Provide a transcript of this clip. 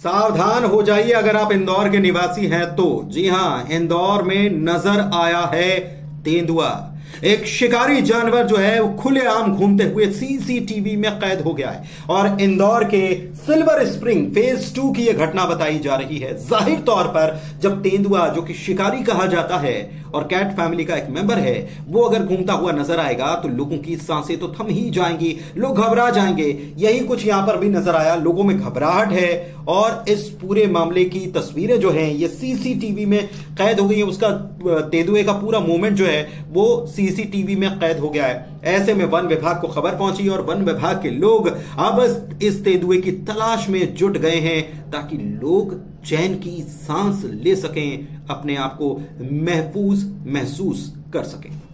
सावधान हो जाइए अगर आप इंदौर के निवासी हैं तो। जी हां, इंदौर में नजर आया है तेंदुआ। एक शिकारी जानवर जो है वो खुलेआम घूमते हुए सीसीटीवी में कैद हो गया है और इंदौर के सिल्वर स्प्रिंग फेज 2 की यह घटना बताई जा रही है। जाहिर तौर पर जब तेंदुआ, जो कि शिकारी कहा जाता है और कैट फैमिली का एक मेंबर है, वो अगर घूमता हुआ नजर आएगा तो लोगों की सांसें तो थम ही जाएंगी, लोग घबरा जाएंगे। यही कुछ यहां पर भी नजर आया, लोगों में घबराहट है और इस पूरे मामले की तस्वीरें जो हैं ये सीसीटीवी में कैद हो गई है। उसका तेंदुए का पूरा मूवमेंट जो है वो सीसीटीवी में कैद हो गया है। ऐसे में वन विभाग को खबर पहुंची और वन विभाग के लोग अब इस तेंदुए की तलाश में जुट गए हैं ताकि लोग चैन की सांस ले सकें, अपने आप को महफूज महसूस कर सकें।